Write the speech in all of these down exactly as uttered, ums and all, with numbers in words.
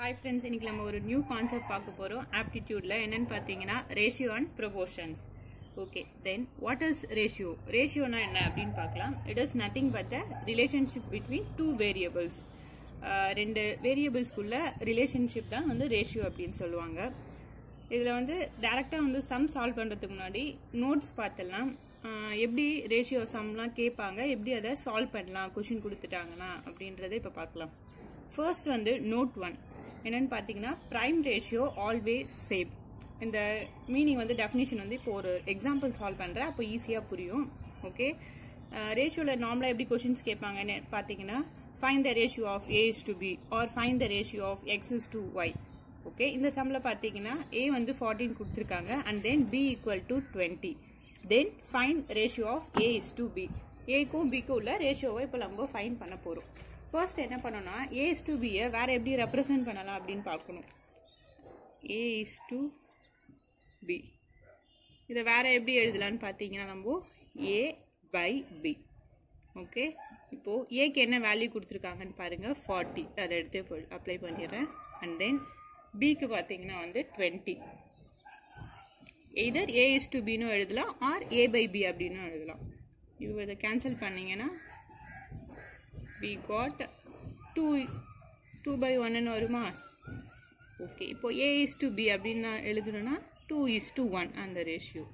Hi friends, இன்னைக்கு நம்ம ஒரு நியூ கான்செப்ட் பார்க்க போறோம் ஆப்டிடியூட்ல. என்னன்னு பாத்தீங்கன்னா ratio and proportions. Okay, then what is ratio? ரேஷியோனா என்ன அப்படின்னு பார்க்கலாம். It is nothing but the relationship between two variables. ரெண்டு வேரியபிள்ஸ்குள்ள ரிலேஷன்ஷிப் தான் வந்து ரேஷியோ அப்படின்னு சொல்லுவாங்க. இதில் வந்து டேரெக்டாக வந்து சம் சால்வ் பண்ணுறதுக்கு முன்னாடி நோட்ஸ் பார்த்துடலாம். எப்படி ரேஷியோ சம்லாம் கேட்பாங்க, எப்படி அதை சால்வ் பண்ணலாம் கொஷின் கொடுத்துட்டாங்கன்னா அப்படின்றத இப்போ பார்க்கலாம். ஃபர்ஸ்ட் வந்து நோட் ஒன் என்னன்னு பார்த்தீங்கன்னா ப்ரைம் ரேஷியோ ஆல்வேஸ் சேம். இந்த மீனிங் வந்து டெஃபினிஷன் வந்து இப்போ ஒரு எக்ஸாம்பிள் சால்வ் பண்ணுறேன், அப்போ ஈஸியாக புரியும். ஓகே, ரேஷியோவில் நார்மலாக எப்படி கொஷின்ஸ் கேட்பாங்கன்னு பார்த்தீங்கன்னா find the ratio of A is to B or find the ratio of X is to Y. Okay, இந்த சம்மில் பார்த்தீங்கன்னா ஏ வந்து ஃபார்ட்டீன் கொடுத்துருக்காங்க and then B equal to twenty. Then find ratio of A is to B. ஏக்கும் பிக்கும் உள்ள ரேஷியோவை இப்போ நம்ம ஃபைண்ட் பண்ண போகிறோம். ஃபர்ஸ்ட் என்ன பண்ணோம்னா ஏ இஸ் டு பியை வேறு எப்படி ரெப்ரசன்ட் பண்ணலாம் அப்படின்னு பார்க்கணும். ஏ இஸ் டு பி இதை வேறு எப்படி எழுதலான்னு பார்த்தீங்கன்னா நம்ம ஏ பை பி. ஓகே, இப்போது ஏக்கு என்ன வேல்யூ கொடுத்துருக்காங்கன்னு பாருங்கள், ஃபார்ட்டி. அதை எடுத்து அப்ளை பண்ணிடுறேன். அண்ட் தென் பிக்கு பார்த்தீங்கன்னா வந்து twenty. Either A is to பின்னு எழுதலாம் ஆர் ஏ பை பி அப்படின்னு எழுதலாம். இப்போ இதை கேன்சல் பண்ணிங்கன்னா we got two two by one ன்னு வருமா? ஓகே, இப்போ a is to b அப்படின்னு நான் எழுதுறேன்னா two is to one அந்த ரேஷியோ.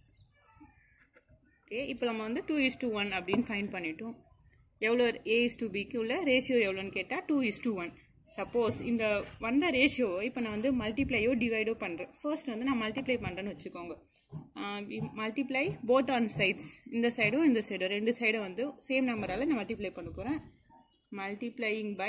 ஓகே, இப்போ நம்ம வந்து two is to one அப்படின்னு ஃபைண்ட் பண்ணிட்டோம். எவ்வளோ a is to b க்கு உள்ள ரேஷியோ எவ்வளோன்னு கேட்டால் two is to one. Suppose இந்த வந்த ரேஷியோ இப்போ நான் வந்து மல்டிப்ளையோ டிவைடோ பண்ணுறேன். ஃபர்ஸ்ட் வந்து நான் மல்டிப்ளை பண்ணுறேன்னு வச்சுக்கோங்க. மல்டிப்ளை போத் ஆன் சைட்ஸ், இந்த சைடும் இந்த சைடும் ரெண்டு சைடும் வந்து சேம் நம்பரால் நான் மல்டிப்ளை பண்ண போகிறேன். Multiplying by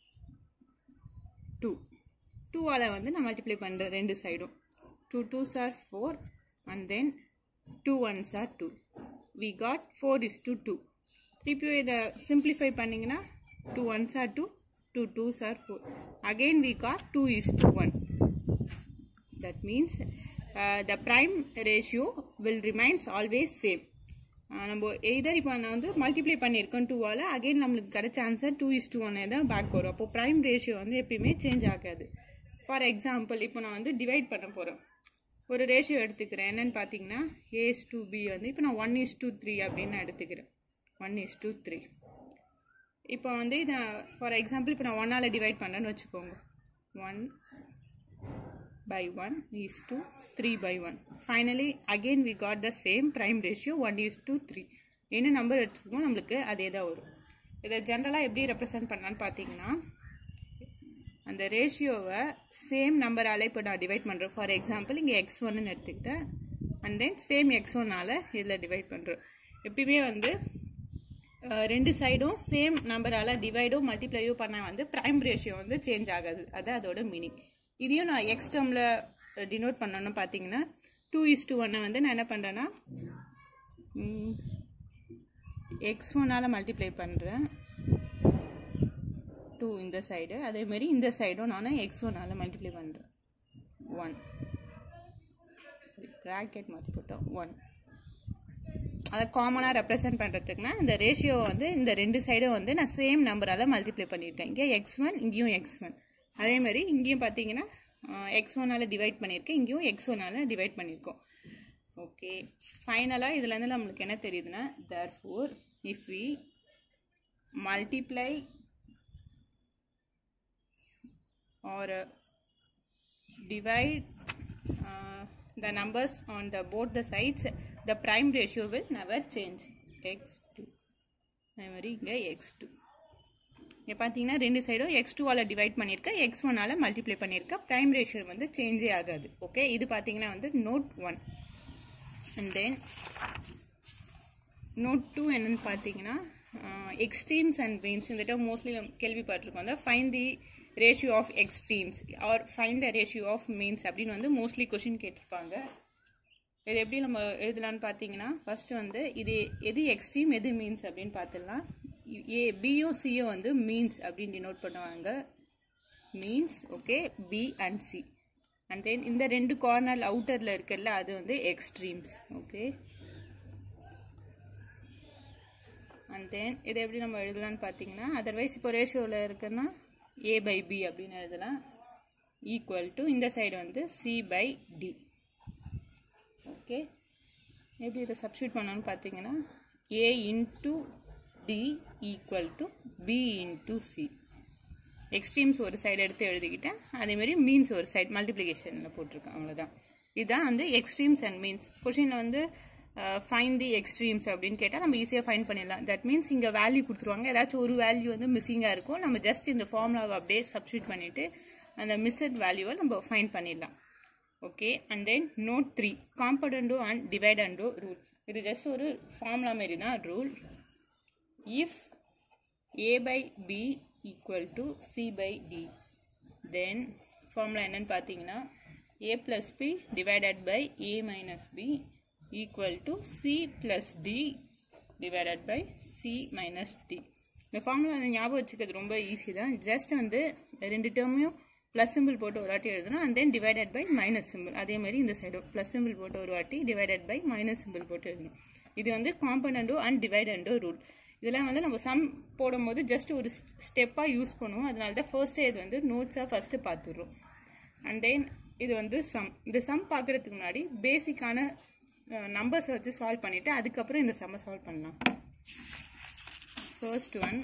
two. டூவால் வந்து நான் மல்டிப்ளை பண்ணுறேன் ரெண்டு சைடும். Two twos are four and then two ones are two. We got four is to two. திருப்பியும் இதை சிம்பிளிஃபை பண்ணிங்கன்னா two ones are two, two twos are four. Again we got two is to one. That means uh, the prime ratio will remains always same. நம்ம either இப்போ நான் வந்து multiply பண்ணியிருக்கோம் டூவால், again நம்மளுக்கு கிடைச்ச ஆன்சர் டூ இஸ் டூ ஒன்னே தான் பேக் வரும். அப்போ ப்ரைம் ரேஷியோ வந்து எப்பயுமே சேஞ்ச் ஆகாது. ஃபார் எக்ஸாம்பிள் இப்போ நான் வந்து டிவைட் பண்ண போகிறேன். ஒரு ரேஷியோ எடுத்துக்கிறேன். என்னன்னு பார்த்தீங்கன்னா ஏ இஸ் டூ பி வந்து இப்போ நான் ஒன் இஸ் டூ த்ரீ அப்படின்னு நான் எடுத்துக்கிறேன். One is to three. இப்போ வந்து இதை ஃபார் எக்ஸாம்பிள் இப்போ நான் ஒன்னால் டிவைட் பண்ணுறேன்னு வச்சுக்கோங்க. One by one is to three by one. Finally again we got the same prime ratio one is to three. என்ன நம்பர் எடுத்துக்கோமோ நம்மளுக்கு அதே தான் வரும். இதை ஜென்ரலாக எப்படி ரெப்ரசன்ட் பண்ணலான்னு பார்த்தீங்கன்னா அந்த ரேஷியோவை சேம் நம்பரால் இப்போ நான் டிவைட் பண்ணுறேன். ஃபார் எக்ஸாம்பிள் இங்கே எக்ஸ் ஒன்னு எடுத்துக்கிட்டேன் அண்ட் தென் சேம் எக்ஸ் ஒன்னால் இதில் டிவைட் பண்ணுறேன். எப்பயுமே வந்து ரெண்டு சைடும் சேம் நம்பரால் டிவைடோ மல்டிப்ளையோ பண்ணால் வந்து ப்ரைம் ரேஷியோ வந்து சேஞ்ச் ஆகாது. அது அதோட மீனிங். இதையும் நான் எக்ஸ் டேர்மில் டினோட் பண்ணணும்னு பார்த்தீங்கன்னா டூ இஸ் டூ ஒன்னை வந்து நான் என்ன பண்ணுறேன்னா எக்ஸ் ஒன்னால் மல்டிப்ளை பண்ணுறேன் டூ இந்த சைடு. அதேமாரி இந்த சைடும் நான் எக்ஸ் ஒன்னால் மல்டிப்ளை பண்ணுறேன் ஒன். ப்ராக்கெட் மாற்றி போட்டோம் ஒன். அதை காமனாக ரெப்ரசென்ட் பண்ணுறதுக்குனா இந்த ரேஷியோ வந்து இந்த ரெண்டு சைடும் வந்து நான் சேம் நம்பரால் மல்டிப்ளை பண்ணியிருக்கேன். இங்கே எக்ஸ் ஒன் இங்கேயும் எக்ஸ் ஒன். அதேமாதிரி இங்கேயும் பார்த்தீங்கன்னா எக்ஸ் ஒன்னால் டிவைட் பண்ணியிருக்கேன், இங்கேயும் எக்ஸ் ஒன்னால் டிவைட் பண்ணியிருக்கோம். ஓகே, ஃபைனலாக இதுலேருந்து நம்மளுக்கு என்ன தெரியுதுன்னா therefore if we multiply or uh, divide uh, the numbers on the both the sides, the prime ratio will never change. X two அதேமாதிரி இங்கே எக்ஸ் டூ. இங்கே பார்த்தீங்கன்னா ரெண்டு சைடும் எக்ஸ் டூவால் டிவைட் பண்ணியிருக்கேன், எக்ஸ் ஒன்னால் மல்டிப்ளை பண்ணியிருக்கேன். ப்ரைம் ரேஷியோ வந்து சேஞ்சே ஆகாது. ஓகே, இது பார்த்தீங்கன்னா வந்து note one. And then note two என்னன்னு பார்த்தீங்கன்னா எக்ஸ்ட்ரீம்ஸ் அண்ட் மீன்ஸ். இந்த டேர்ம் மோஸ்ட்லி கேள்விப்பட்டிருக்கோம். அந்த find the ratio of extremes or find the ratio of means அப்படின்னு வந்து மோஸ்ட்லி கொஷின் கேட்டிருப்பாங்க. இது எப்படி நம்ம எழுதலான்னு பார்த்தீங்கன்னா ஃபஸ்ட்டு வந்து இது எது எக்ஸ்ட்ரீம் எது மீன்ஸ் அப்படின்னு பார்த்துடலாம். ஏ பியும் சியும் வந்து மீன்ஸ் அப்படின்னு டினோட் பண்ணுவாங்க. Means okay, B and C. And then இந்த ரெண்டு கார்னர் அவுட்டரில் இருக்குல்ல அது வந்து எக்ஸ்ட்ரீம்ஸ். ஓகே, அண்ட் தென் இதை எப்படி நம்ம எழுதலான்னு பார்த்தீங்கன்னா அதர்வைஸ் இப்போ ரேஷியோவில் இருக்குன்னா a by b அப்படின்னு எழுதலாம். equal to இந்த சைடு வந்து C by D. ஓகே, எப்படி இதை சப்ஸ்டியூட் பண்ணணும்னு பார்த்தீங்கன்னா A into D equal to B into C. Extremes ஒரு சைடு எடுத்து எழுதிக்கிட்டேன், அதேமாதிரி மீன்ஸ் ஒரு சைடு மல்டிப்ளிகேஷனில் போட்டிருக்கேன், அவ்வளோதான். இதுதான் வந்து எக்ஸ்ட்ரீம்ஸ் அண்ட் மீன்ஸ். கொஷினில் வந்து ஃபைண்ட் தி எக்ஸ்ட்ரீம்ஸ் அப்படின்னு கேட்டால் நம்ம ஈஸியாக ஃபைண்ட் பண்ணிடலாம். தட் மீன்ஸ் இங்கே வேல்யூ கொடுத்துருவாங்க, ஏதாச்சும் ஒரு வேல்யூ வந்து மிஸ்ஸிங்காக இருக்கும், நம்ம ஜஸ்ட் இந்த ஃபார்முலாவை அப்படியே சப்ஸ்டியூட் பண்ணிவிட்டு அந்த மிஸ்ஸட் வேல்யூவை நம்ம ஃபைண்ட் பண்ணிடலாம். Okay, and then note three, componendo and dividendo rule. இது ஜஸ்ட் ஒரு ஃபார்முலா மாரி தான் rule. If A by B equal to C by D, then formula என்னன்னு பார்த்தீங்கன்னா A plus B divided by A minus B equal to C plus D divided by C minus D. இந்த formula ஞாபகம் வச்சுக்கிறது ரொம்ப easy தான். Just வந்து ரெண்டு டேர்மையும் plus symbol போட்டு ஒரு வாட்டி எழுதணும், and then divided by minus simple. அதே மாதிரி இந்த சைடு ப்ளஸ் சிம்பிள் போட்டு ஒரு வாட்டி டிவைடட் பை மைனஸ் சிம்பிள் போட்டு எழுதணும். இது வந்து காம்பனண்டோ அண்ட் டிவைடண்டோ ரூல். இதெல்லாம் வந்து நம்ம சம் போடும்போது ஜஸ்ட் ஒரு ஸ்டெப்பாக யூஸ் பண்ணுவோம், அதனால தான் ஃபர்ஸ்ட்டே இது வந்து நோட்ஸாக ஃபஸ்ட்டு பார்த்துடுறோம். அண்ட் தென் இது வந்து சம். இந்த சம் பார்க்குறதுக்கு முன்னாடி பேசிக்கான நம்பர்ஸை வச்சு சால்வ் பண்ணிவிட்டு அதுக்கப்புறம் இந்த சம்மை சால்வ் பண்ணலாம். ஃபர்ஸ்ட் ஒன்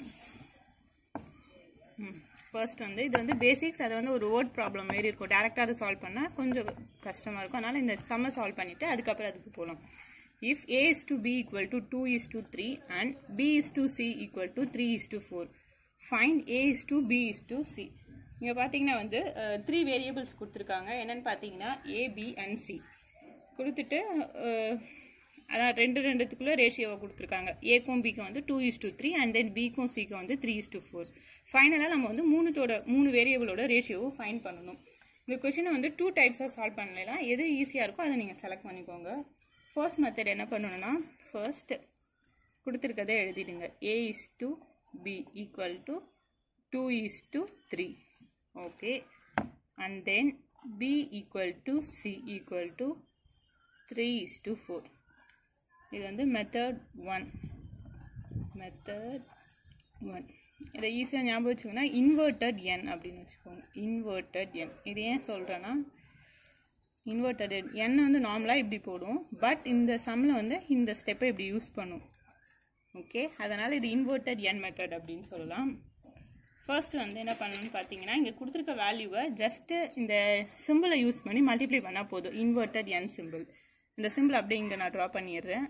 ஃபர்ஸ்ட் வந்து இது வந்து பேசிக்ஸ், அது வந்து ஒரு வேர்ட் ப்ராப்ளம் மாரி இருக்கும். டேரெக்டாக அதை சால்வ் பண்ணால் கொஞ்சம் கஷ்டமாக இருக்கும், அதனால் இந்த சம்மை சால்வ் பண்ணிவிட்டு அதுக்கப்புறம் அதுக்கு போகலாம். If A is to B equal to two is to three and B is to C equal to three is to four, find A is to B is to C. இங்கே பார்த்தீங்கன்னா வந்து three variables கொடுத்துருக்காங்க. என்னென்னு பார்த்தீங்கன்னா A, B and C கொடுத்துட்டு அதான் ரெண்டு ரெண்டுத்துக்குள்ளே ரேஷியோவை கொடுத்துருக்காங்க. ஏக்கும் பிக்கும் வந்து two is to three and then பிக்கும் சிக்கும் வந்து த்ரீ இஸ் டு ஃபோர். ஃபைனலாக நம்ம வந்து மூணுத்தோட மூணு வேரியபிளோட ரேஷியோவை ஃபைன் பண்ணணும். இந்த கொஷினை வந்து டூ டைப்ஸாக சால்வ் பண்ணலாம். எது ஈஸியாக இருக்கோ அதை நீங்கள் செலக்ட் பண்ணிக்கோங்க. ஃபர்ஸ்ட் மெத்தட் என்ன பண்ணணும்னா, ஃபர்ஸ்ட் கொடுத்துருக்கதே எழுதிடுங்க. A is to B equal to two is to three. Okay, and then B equal to C equal to three is to four. இது வந்து மெத்தட் ஒன். மெத்தட் ஒன் இதை ஈஸியாக ஞாபகம் வச்சுக்கோங்கன்னா இன்வெர்டட் என் அப்படின்னு வச்சுக்கோங்க. இன்வெர்டட் என் இது ஏன் சொல்கிறேன்னா, இன்வெர்டட் என் என் வந்து நார்மலாக இப்படி போடும், பட் இந்த சம்மில் வந்து இந்த ஸ்டெப்பை இப்படி யூஸ் பண்ணும். ஓகே, அதனால் இது இன்வெர்டட் என் மெத்தட் அப்படின்னு சொல்லலாம். ஃபர்ஸ்ட் வந்து என்ன பண்ணணும்னு பார்த்தீங்கன்னா, இங்கே கொடுத்துருக்க வேல்யூவை ஜஸ்ட்டு இந்த சிம்பிளை யூஸ் பண்ணி மல்டிப்ளை பண்ணால் போதும். இன்வெர்டட் என் சிம்பிள், இந்த சிம்பிள் அப்படியே இங்கே நான் ட்ரா பண்ணிடுறேன்.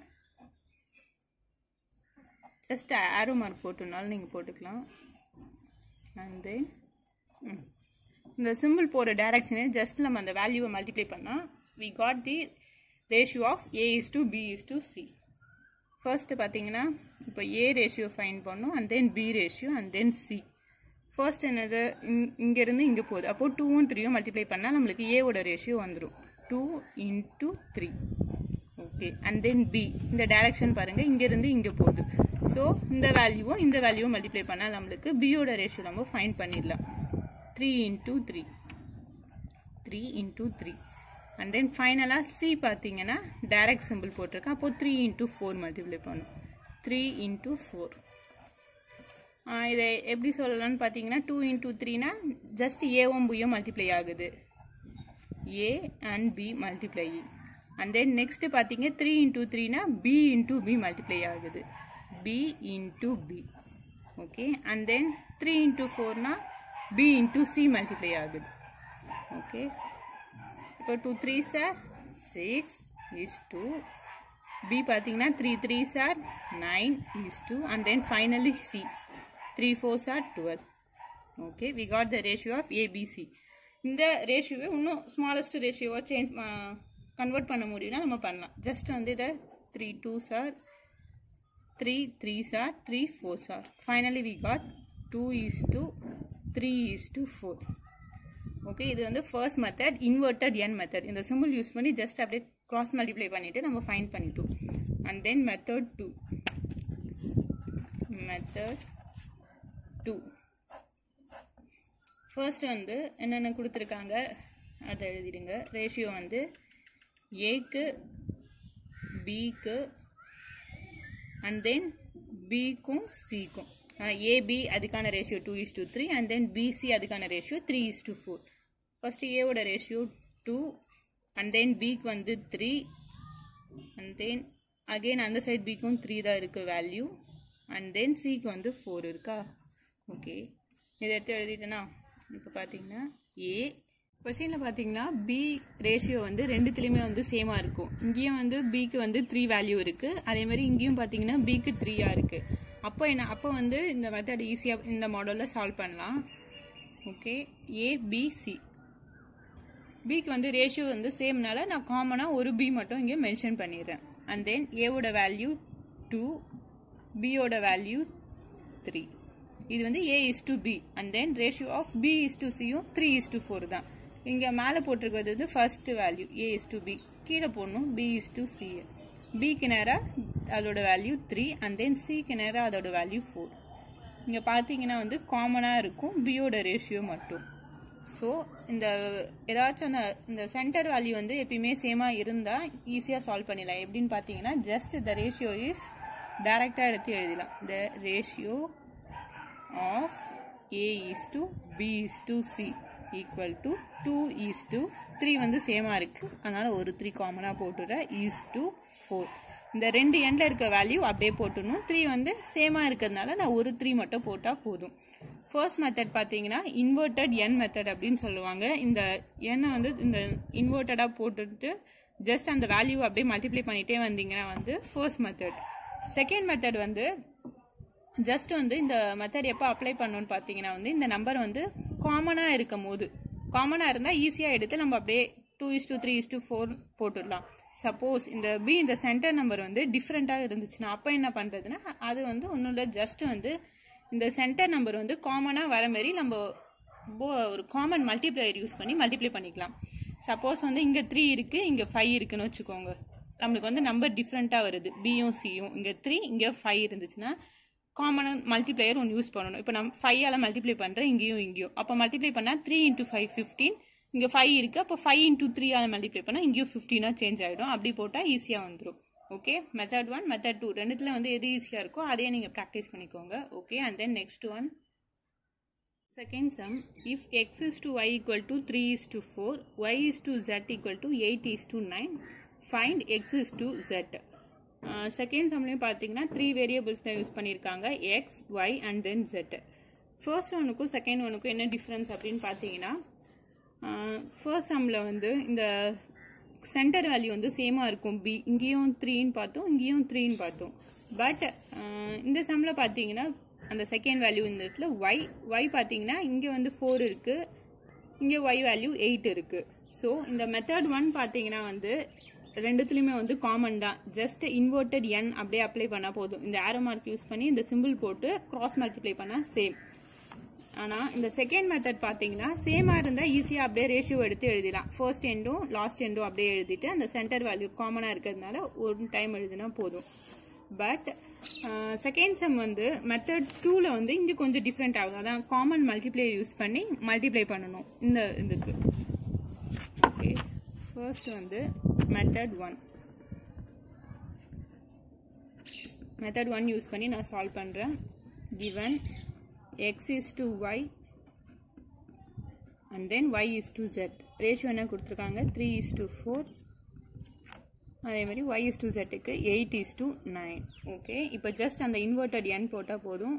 ஜஸ்ட் ஆரோ மார்க் போட்டுனாலும் நீங்கள் போட்டுக்கலாம். அண்ட் தென் இந்த சிம்பிள் போகிற டைரக்ஷனே ஜஸ்ட் நம்ம அந்த வேல்யூவை மல்டிப்ளை பண்ணால் we got the ratio of A is to B is to C. First பார்த்தீங்கன்னா இப்போ ஏ ரேஷியோ ஃபைன் பண்ணோம், and then B ratio and then C. First என்னது, இங்கேருந்து இங்கே போகுது, அப்போது டூவும் த்ரீயும் மல்டிப்ளை பண்ணால் நம்மளுக்கு ஏவோட ரேஷியோ வந்துடும். Two into three. Okay, and then B இந்த டைரக்ஷன் பாருங்கள், இங்கேருந்து இங்கே போகுது. ஸோ இந்த வேல்யூவும் இந்த வேல்யூவும் மல்டிப்ளை பண்ணால் நம்மளுக்கு பியோட ரேஷியோ நம்ம ஃபைன் பண்ணிடலாம். Three into three three into three. And then ஃபைனலாக சி பார்த்தீங்கன்னா டைரக்ட் சிம்பிள் போட்டிருக்கேன், அப்போது த்ரீ இன்ட்டு ஃபோர் மல்டிப்ளை பண்ணும். Three into four. இதை எப்படி சொல்லலாம்னு பார்த்தீங்கன்னா, டூ இன்ட்டு த்ரீனா ஜஸ்ட் ஏவும் பியும் மல்டிப்ளை ஆகுது, A and B multiplying. And then next பார்த்தீங்க த்ரீ into த்ரீனா B into B multiply ஆகுது, B into B. Okay, and then three into ஃபோர்னா B into C multiply ஆகுது. Okay, இப்போ two threes are six is to B பார்த்தீங்கன்னா three threes are nine is to, and then finally C three fours are twelve. Okay, we got the ratio of A B C. இந்த ரேஷியோவை இன்னும் smallest ரேஷியோவாக change convert பண்ண முடியும்னா நம்ம பண்ணலாம். Just வந்து இதை three two sir three three sir three four sir. Finally we got two is to three is to four. Okay, இது வந்து first method, inverted N method. இந்த சிம்பிள் யூஸ் பண்ணி ஜஸ்ட் அப்படியே கிராஸ் மல்டிப்ளை பண்ணிவிட்டு நம்ம find பண்ணிட்டோம். And then method two. Method two first வந்து என்னென்ன கொடுத்துருக்காங்க அதை எழுதிடுங்க. ரேஷியோ வந்து ஏக்கு பிக்கு அண்ட் தென் பிக்கும் சிக்கும். ஏபி அதுக்கான ratio two is to three and then BC அதுக்கான ratio three is to four. First ஏவோட ரேஷியோ டூ அண்ட் தென் பிக்கு வந்து த்ரீ அண்ட் தென் அகெயின் அந்த சைட் பிக்கும் த்ரீ தான் இருக்குது வேல்யூ அண்ட் தென் சிக்கு வந்து ஃபோர் இருக்கா. ஓகே, இதை எடுத்து எழுதிட்டேன்னா இப்போ பார்த்தீங்கன்னா ஏ கொஸ்டினில் பார்த்தீங்கன்னா பி ரேஷியோ வந்து ரெண்டுத்துலேயுமே வந்து சேமாக இருக்கும். இங்கேயும் வந்து பிக்கு வந்து த்ரீ வேல்யூ இருக்குது, அதேமாதிரி இங்கேயும் பார்த்தீங்கன்னா பிக்கு த்ரீயாக இருக்குது. அப்போ என்ன, அப்போ வந்து இந்த மெத்தட் ஈஸியாக இந்த மாடலில் சால்வ் பண்ணலாம். ஓகே, ஏபிசி பிக்கு வந்து ரேஷியோ வந்து சேம்னால நான் காமனாக ஒரு பி மட்டும் இங்கே மென்ஷன் பண்ணிடுறேன். அண்ட் தென் ஏவோட வேல்யூ டூ, பியோட வேல்யூ த்ரீ. இது வந்து A is to B and then ratio of B is to சியும் த்ரீ இஸ் டு ஃபோர் தான். இங்கே மேலே போட்டிருக்கிறது வந்து first value A is to B, கீழே போடணும் பி இஸ் டு சி. பிக்கு நேராக அதோட வேல்யூ த்ரீ அண்ட் தென் சிக்கு நேராக அதோட வேல்யூ ஃபோர். இங்கே பார்த்தீங்கன்னா வந்து காமனாக இருக்கும் பியோட ரேஷியோ மட்டும். ஸோ இந்த ஏதாச்சும் அந்த இந்த சென்டர் வேல்யூ வந்து எப்பயுமே சேமாக இருந்தால் ஈஸியாக சால்வ் பண்ணிடலாம். எப்படின்னு பார்த்தீங்கன்னா ஜஸ்ட் த ரேஷியோ இஸ் டைரெக்டாக எடுத்து எழுதிடலாம். The ratio of A is to B is to C equal to two is to three வந்து சேமாக இருக்குது, அதனால் ஒரு த்ரீ காமனாக போட்டுடுறேன், இஸ் டு ஃபோர். இந்த ரெண்டு எண்டில் இருக்க வேல்யூ அப்படியே போட்டுடணும். த்ரீ வந்து சேமாக இருக்கிறதுனால நான் ஒரு த்ரீ மட்டும் போட்டால் போதும். ஃபர்ஸ்ட் மெத்தட் பார்த்தீங்கன்னா இன்வெர்டட் என் மெத்தட் அப்படின்னு சொல்லுவாங்க. இந்த எண்ணை வந்து இந்த இன்வெர்டடாக போட்டுட்டு ஜஸ்ட் அந்த வேல்யூ அப்படியே மல்டிப்ளை பண்ணிகிட்டே வந்தீங்கன்னா வந்து ஃபர்ஸ்ட் மெத்தட். செகண்ட் மெத்தட் வந்து ஜஸ்ட் வந்து இந்த மெத்தட் எப்போ அப்ளை பண்ணணும்னு பார்த்தீங்கன்னா வந்து இந்த நம்பர் வந்து காமனாக இருக்கும் போது, காமனாக இருந்தால் ஈஸியாக எடுத்து நம்ம அப்படியே two is to three is to four போட்டுடலாம். சப்போஸ் இந்த பி இந்த சென்டர் நம்பர் வந்து டிஃப்ரெண்ட்டாக இருந்துச்சுன்னா அப்போ என்ன பண்ணுறதுன்னா அது வந்து ஒன்றும் இல்லை, ஜஸ்ட் வந்து இந்த சென்டர் நம்பர் வந்து காமனாக வர மாதிரி நம்ம ஒரு காமன் மல்டிப்ளையர் யூஸ் பண்ணி மல்டிப்ளை பண்ணிக்கலாம். சப்போஸ் வந்து இங்கே த்ரீ இருக்குது, இங்கே ஃபைவ் இருக்குன்னு வச்சுக்கோங்க, நம்மளுக்கு வந்து நம்பர் டிஃப்ரெண்ட்டாக வருது, பியும் சியும், இங்கே த்ரீ இங்கே ஃபைவ் இருந்துச்சுன்னா காமன் மல்டிப்ளையர் ஒன்று யூஸ் பண்ணணும். இப்போ நம்ம ஃபைவால் மல்டிப்ளை பண்ணுறேன் இங்கேயும் இங்கேயும், அப்போ மல்டிப்ளை பண்ணால் த்ரீ இன்ட்டு ஃபைவ் ஃபிஃப்டீன், இங்கே ஃபைவ் இருக்குது, அப்போ ஃபைவ் இன்ட்டு த்ரீயால் மல்டிப்ளை பண்ணால் இங்கேயும் ஃபிஃப்டீனாக சேஞ்ச் ஆகிடும். அப்படி போட்டால் ஈஸியாக வந்துடும். Okay, method one method two ரெண்டுத்தில் வந்து எது ஈஸியாக இருக்கோ அதையே நீங்கள் ப்ராக்டிஸ் பண்ணிக்கோங்க. Okay, and then next one second sum. If X is to Y equal to three is to four, Y is to Z equal to eight is to nine, find X is to Z. Second சம்லையும் பார்த்தீங்கன்னா three variables தான் use பண்ணியிருக்காங்க, X Y and then Z. First ஒனுக்கும் second ஒனுக்கும் என்ன difference அப்படின்னு பார்த்தீங்கன்னா first சம்மில் வந்து இந்த சென்டர் வேல்யூ வந்து சேமாக இருக்கும், பி இங்கேயும் த்ரீன்னு பார்த்தோம் இங்கேயும் த்ரீன்னு பார்த்தோம். பட் இந்த சம்மில் பார்த்தீங்கன்னா அந்த செகண்ட் வேல்யூ இந்த இடத்துல ஒய் ஒய் பார்த்தீங்கன்னா இங்கே வந்து ஃபோர் இருக்குது, இங்கே ஒய் வேல்யூ எயிட் இருக்குது. ஸோ இந்த மெத்தட் ஒன் பார்த்தீங்கன்னா வந்து ரெண்டுத்துலேயுமே வந்து காமன் தான், ஜஸ்ட் இன்வெர்டட் என் அப்படியே அப்ளை பண்ணால் போதும். இந்த ஆரோ மார்க் யூஸ் பண்ணி இந்த சிம்பிள் போட்டு கிராஸ் மல்டிப்ளை பண்ணால் சேம். ஆனால் இந்த செகண்ட் மெத்தட் பார்த்தீங்கன்னா சேமாக இருந்தால் ஈஸியாக அப்படியே ரேஷியோ எடுத்து எழுதிடலாம். ஃபர்ஸ்ட் எண்டும் லாஸ்ட் எண்டும் அப்படியே எழுதிட்டு அந்த சென்டர் வேல்யூ காமனாக இருக்கிறதுனால ஒரு டைம் எழுதினா போதும். பட் செகண்ட் சம் வந்து மெத்தட் டூவில் வந்து இங்கே கொஞ்சம் டிஃப்ரெண்ட் ஆகும், அதான் காமன் மல்டிப்ளை யூஸ் பண்ணி மல்டிப்ளை பண்ணணும் இந்த இதுக்கு. ஓகே, ஃபர்ஸ்ட் வந்து method one method one use பண்ணி நான் சால்வ் பண்ணுறேன். given x is to y and then y is to z, ratio என்ன கொடுத்துருக்காங்க த்ரீ இஸ் டு ஃபோர், அதே மாதிரி y is to z க்கு எயிட் is to நைன். ஓகே, இப்போ ஜஸ்ட் அந்த இன்வெர்டட் n போட்டால் போதும்.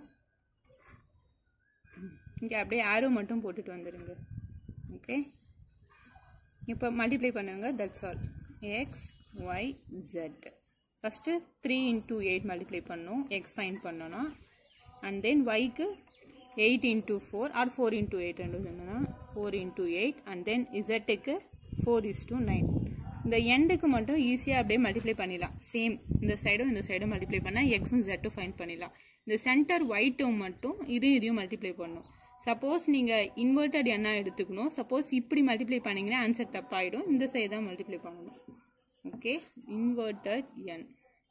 இங்கே அப்படியே ஆரோ மட்டும் போட்டுட்டு வந்துடுங்க. ஓகே, இப்போ மல்டிப்ளை பண்ணுங்க, that's all. X Y Z first three into eight multiply பண்ணணும், எக்ஸ் ஃபைன் பண்ணோன்னா. அண்ட் தென் ஒய்க்கு eight into four or four into eight ரெண்டு சொன்னோன்னா four into eight and then இசட்டுக்கு ஃபோர் இஸ் டூ நைன். இந்த எண்டுக்கு மட்டும் ஈஸியாக அப்படியே மல்டிப்ளை பண்ணிடலாம், சேம் இந்த சைடும் இந்த சைடும் மல்டிப்ளை பண்ணால் எக்ஸும் ஜெட்டும் ஃபைன் பண்ணிடலாம். இந்த சென்டர் ஒயிட்டும் மட்டும் இதையும் இதையும் மல்டிப்ளை பண்ணணும். சப்போஸ் நீங்கள் இன்வெர்டட் எண்ணா எடுத்துக்கணும், சப்போஸ் இப்படி மல்டிப்ளை பண்ணிங்கன்னா ஆன்சர் தப்பாயிடும், இந்த சைடு தான் மல்டிப்ளை பண்ணணும். ஓகே, இன்வெர்டட் என்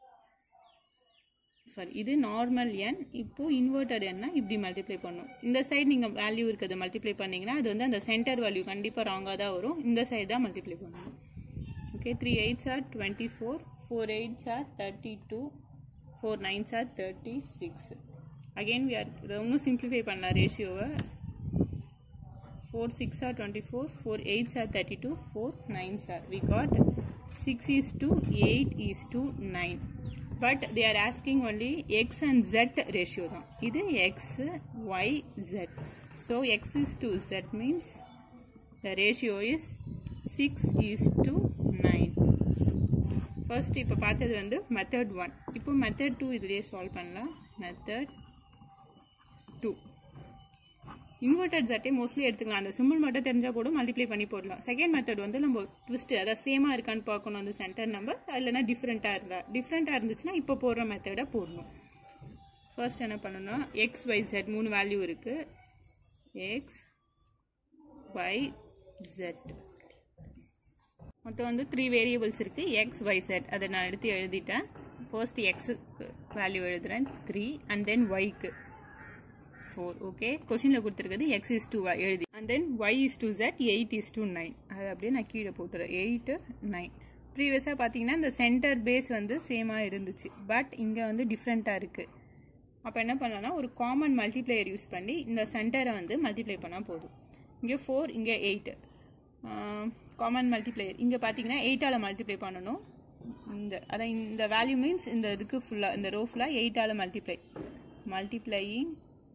சாரி இது நார்மல் என், இப்போது இன்வெர்டட் எண்ணா இப்படி மல்டிப்ளை பண்ணணும். இந்த சைடு நீங்கள் வேல்யூ இருக்கிறத மல்டிப்ளை பண்ணிங்கன்னா அது வந்து அந்த சென்டர் வேல்யூ கண்டிப்பாக ராங்காக தான் வரும், இந்த சைடு தான் மல்டிப்ளை பண்ணணும். Okay, three eights are twenty four, four eights are thirty two, four nines are thirty six. Again we are இதை இன்னும் சிம்பிளிஃபை பண்ணலாம் ரேஷியோவை. four six are twenty-four, four eights are thirty-two, four nines are. We got six is to eight is to nine. But they are asking only x and z ratio. This is x, y, z. So x is to z means the ratio is six is to nine. First, இப்போ பார்த்தது வந்து method one. இப்போ method two இதிலே solve பண்ணலாம். Method two. Inverted Z mostly எடுத்துக்கலாம். அந்த simple மட்டும் தெரிஞ்சா போடும் மல்டிப்ளை பண்ணி போடலாம். செகண்ட் மெத்தட் வந்து நம்ம ட்விஸ்ட் அதாவது சேமா இருக்கான்னு பார்க்கணும் அந்த சென்டர் நம்பர் இல்லைனா டிஃப்ரெண்ட்டாக இருந்தா டிஃப்ரெண்ட்டாக இருந்துச்சுன்னா இப்போ போடுற மெத்தடை போடணும். ஃபர்ஸ்ட் என்ன பண்ணணும்னா எக்ஸ் ஒய் ஜெட் மூணு வேல்யூ இருக்கு. எக்ஸ் ஒய் ஜெட் மொத்தம் வந்து த்ரீ வேரியபிள்ஸ் இருக்கு. எக்ஸ் ஒய் ஜெட் அதை நான் எடுத்து எழுதிட்டேன். ஃபர்ஸ்ட் எக்ஸுக்கு வேல்யூ எழுதுறேன் த்ரீ அண்ட் தென் ஒய்க்கு four. Okay, question la kuduthirukadhu x is to y எழுதி and then y is to z, eight is to nine. அது அப்படியே நான் கீழ போட்டுறேன் eight nine. ப்ரீவியஸா பாத்தீங்கன்னா இந்த சென்டர் பேஸ் வந்து சேமா இருந்துச்சு பட் இங்க வந்து டிஃபரண்டா இருக்கு. அப்ப என்ன பண்ணலாம்னா ஒரு காமன் மல்டிப்ளையர் யூஸ் பண்ணி இந்த சென்டரை வந்து மல்டிப்ளை பண்ணா போதும். இங்க four இங்க eight. காமன் மல்டிப்ளையர் இங்க பாத்தீங்கன்னா eight ஆல மல்டிப்ளை பண்ணனும். இந்த அத இந்த வேல்யூ மீன்ஸ் இந்த இதுக்கு ஃபுல்லா இந்த ரோ ஃபுல்லா eight ஆல மல்டிப்ளை மல்டிப்ளையிங்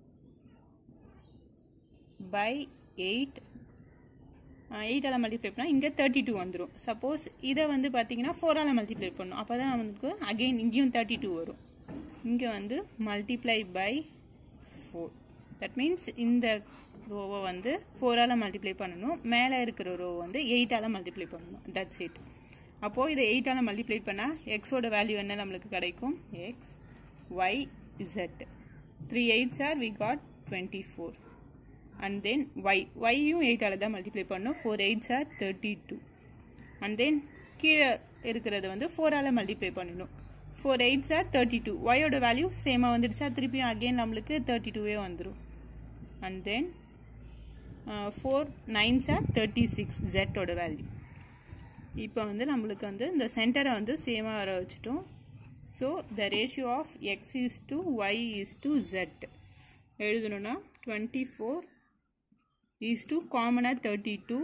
by eight eight ஆல மல்டிப்ளை பண்ணா இங்க thirty-two வந்துரும். சப்போஸ் இத வந்து பாத்தீங்கன்னா four ஆல மல்டிப்ளை பண்ணனும். அப்பதான் நமக்கு அகைன் இங்கேயும் thirty-two வரும். இங்க வந்து multiply by four. That means இந்த ரோவை வந்து four ஆல மல்டிப்ளை பண்ணனும். மேலே இருக்கிற ரோ வந்து eight ஆல மல்டிப்ளை பண்ணனும். That's it. அப்போ இத eight ஆல மல்டிப்ளை பண்ணா x ஓட வேல்யூ என்ன நமக்கு கிடைக்கும்? x y z. three eights are we got twenty-four. And then y y யும் eight ஆல தான் மல்டிப்ளை பண்ணனும். four eights are thirty-two. and then கீழ இருக்குறது வந்து four ஆல மல்டிப்ளை பண்ணனும். four eights are thirty-two. y ஓட வேல்யூ சேமா வந்துருச்சா திருப்பியும் அகைன் நமக்கு thirty-two ஏ வந்துரும். and then uh, four nines are thirty-six z ஓட வேல்யூ. இப்போ வந்து நமக்கு வந்து இந்த சென்டரை வந்து சேமா வர வச்சிட்டோம். so the ratio of x is to y is to z எழுதணும்னா twenty-four is to common thirty-two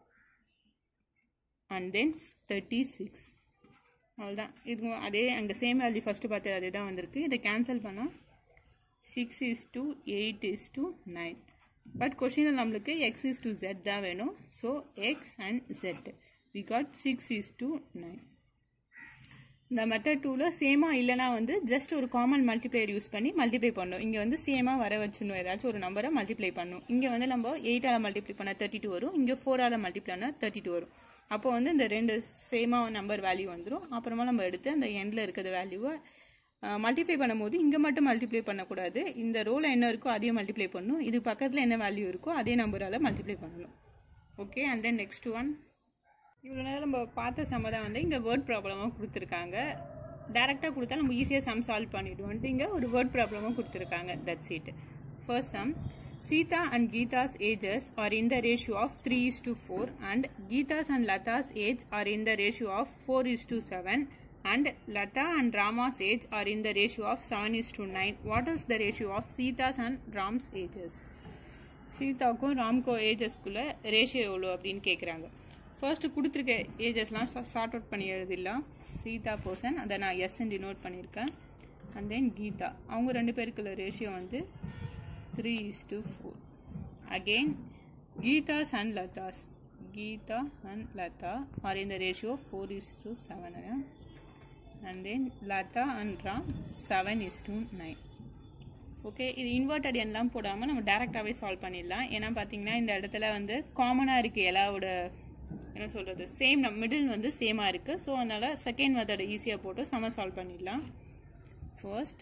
and then thirty-six. அவ்வளவுதான். இது அதே அங்க சேம் வேல்யூ ஃபர்ஸ்ட் பார்த்தது அதே தான் வந்திருக்கு. இதை கேன்சல் பண்ணா six is to eight is to nine. But क्वेश्चनல நமக்கு x is to z தான் வேணும். so x and z. we got six is to nine. இந்த மெத்தட் two ல சேமா இல்லனா வந்து ஜஸ்ட் ஒரு காமன் மல்டிப்ளையர் யூஸ் பண்ணி மல்டிப்ளை பண்ணனும். இங்க வந்து சேமா வர வச்சணும். ஏதாச்சும் ஒரு நம்பரை மல்டிப்ளை பண்ணனும். இங்க வந்து நம்ம eight ஆல மல்டிப்ளை பண்ணா thirty-two வரும். இங்க four ஆல மல்டிப்ளை பண்ணா thirty-two வரும். அப்போ வந்து இந்த ரெண்டு சேமா நம்பர் வேல்யூ வந்துரும். அப்புறமா நம்ம எடுத்து அந்த எண்ட்ல இருக்கிற வேல்யூவை மல்டிப்ளை பண்ணும்போது இங்க மட்டும் மல்டிப்ளை பண்ண கூடாது. இந்த ரோல என்ன இருக்கோ அதையும் மல்டிப்ளை பண்ணனும். இது பக்கத்துல என்ன வேல்யூ இருக்கோ அதே நம்பரால மல்டிப்ளை பண்ணனும். Okay, and then next one. இவ்வளோ நேரம் நம்ம பார்த்த சம் தான் வந்து இங்கே வேர்ட் ப்ராப்ளமாக கொடுத்துருக்காங்க. டேரெக்டாக கொடுத்தா நம்ம ஈஸியாக சம் சால்வ் பண்ணிவிடுவோன்ட்டு இங்கே ஒரு வேர்ட் ப்ராப்ளமாக கொடுத்துருக்காங்க. That's it. First sum, Sita and Geeta's ages are in the ratio of three is to four and Geeta's and Lata's age are in the ratio of four is to seven and Lata and Rama's age are in the ratio of seven is to nine. What is the ratio of Sita's and Ram's ages? சீதாக்கும் ராம்கோ ஏஜஸ்க்குள்ள ratio எவ்வளோ அப்படின்னு கேட்குறாங்க. First கொடுத்துருக்க ஏஜஸ்லாம் short out பண்ணி எழுதிடலாம். Sita person அதை நான் எஸ்ன்னு டினோட் பண்ணியிருக்கேன். அண்ட் தென் கீதா அவங்க ரெண்டு பேருக்குள்ள ரேஷியோ வந்து three is to four. Again Geeta's and Latha's Geeta and Latha are இந்த ratio four is to seven. And then Latha and Ram seven is to nine. Okay, இது இன்வெர்டட் எல்லாம் போடாமல் நம்ம டேரெக்டாகவே சால்வ் பண்ணிடலாம். ஏன்னா பார்த்தீங்கன்னா இந்த இடத்துல வந்து காமனாக இருக்குது எல்லாவோட என்ன சொல்கிறது சேம் நம் மிடில் வந்து சேமாக இருக்குது. ஸோ அதனால் செகண்ட் மெத்தட் ஈஸியாக போட்டு சம சால்வ் பண்ணிடலாம். ஃபர்ஸ்ட்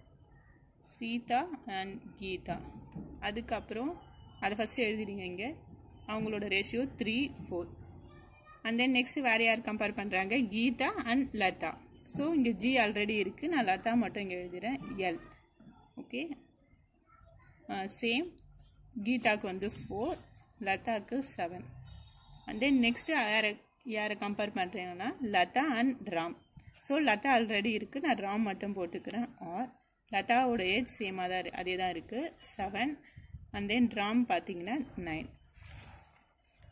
சீதா அண்ட் கீதா, அதுக்கப்புறம் அதை ஃபஸ்ட்டு எழுதிடுங்க. இங்கே அவங்களோட ratio three four. And then next வேறு யார் கம்பேர் பண்ணுறாங்க? கீதா அண்ட் லதா. ஸோ இங்கே ஜி ஆல்ரெடி இருக்குது, நான் லதா மட்டும் இங்கே எழுதுகிறேன் எல். ஓகே, சேம் கீதாவுக்கு வந்து ஃபோர், லதாவுக்கு செவன். அண்ட் தென் நெக்ஸ்ட் யாரை யாரை கம்பேர் பண்ணுறீங்கன்னா Latha and Ram. So Latha already இருக்குது, நான் ராம் மட்டும் போட்டுக்கிறேன். ஆர் லதாவோட ஏஜ் சேமாக தான் அதே தான் இருக்குது செவன். அண்ட் தென் ராம் பார்த்தீங்கன்னா நைன்.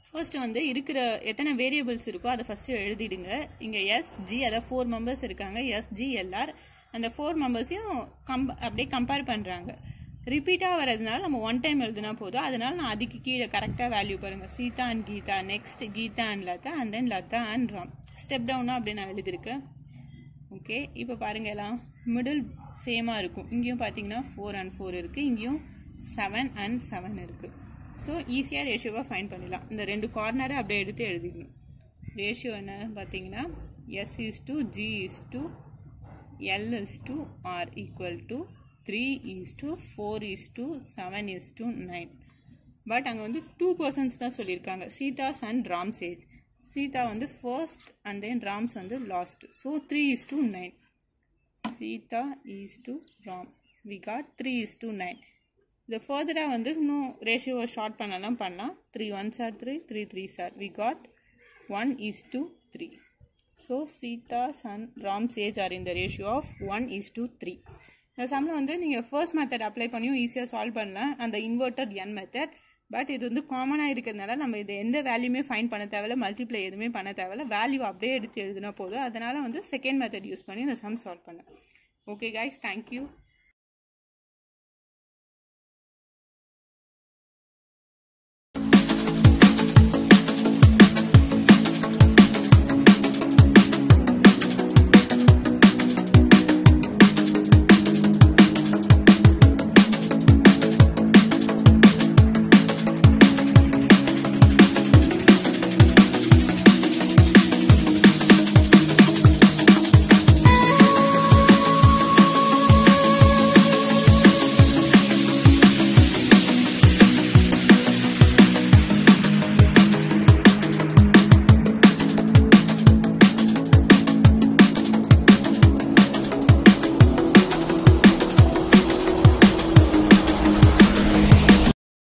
ஃபர்ஸ்ட் வந்து இருக்கிற எத்தனை வேரியபிள்ஸ் இருக்கோ அதை ஃபர்ஸ்ட் எழுதிடுங்க. இங்கே எஸ் ஜி அதாவது ஃபோர் மெம்பர்ஸ் இருக்காங்க, எஸ் ஜி எல்ஆர். அந்த ஃபோர் மெம்பர்ஸையும் கம் அப்படியே கம்பேர் பண்ணுறாங்க. ரிப்பீட்டாக வரதுனால நம்ம ஒன் டைம் எழுதுனா போதும். அதனால நான் அதுக்கு கீழே கரெக்டாக வேல்யூ பாருங்கள். Sita and Geeta, next Geeta and Latha, and then Latha and Ram. Step டவுனாக அப்படி நான் எழுதியிருக்கேன். ஓகே, இப்போ பாருங்கள் எல்லாம் மிடில் சேமாக இருக்கும். இங்கேயும் பார்த்தீங்கன்னா ஃபோர் அண்ட் ஃபோர் இருக்குது, இங்கேயும் செவன் அண்ட் செவன் இருக்குது. ஸோ ஈஸியாக ரேஷியோவை ஃபைன் பண்ணிடலாம். இந்த ரெண்டு கார்னரை அப்படியே எடுத்து எழுதிக்கணும். ரேஷியோ என்ன பார்த்தீங்கன்னா S is to G is to L is to R equal to three is to four is to seven is to nine. But அங்கே வந்து டூ பர்சன்ஸ் தான் சொல்லியிருக்காங்க, சீதாஸ் அண்ட் ராம்ஸ் ஏஜ். சீதா வந்து ஃபர்ஸ்ட் அண்ட் தென் ராம்ஸ் வந்து last. So three is to nine. Sita is to Ram, we got three is to nine. இது ஃபர்தராக வந்து இன்னும் ரேஷியோவை ஷார்ட் பண்ணலாம் பண்ணலாம். Three one sir three, three three sir, we got one is to three. So Sita's and Ram's age are in the ratio of one is to three. இந்த சம்மில் வந்து நீங்கள் ஃபர்ஸ்ட் மெத்தட் அப்ளை பண்ணியும் ஈஸியாக சால்வ் பண்ணலாம், அந்த இன்வெர்டட் என் மெத்தட். பட் இது வந்து காமனாக இருக்கிறதுனால நம்ம இது எந்த வேல்யூமே ஃபைன் பண்ண தேவையில்ல, மல்டிப்ளை எதுவுமே பண்ண தேவையில்ல, வேல்யூ அப்படியே எடுத்து எழுதுனா போதும். அதனால் வந்து செகண்ட் மெத்தட் யூஸ் பண்ணி இந்த சம் சால்வ் பண்ணேன். Okay guys, thank you.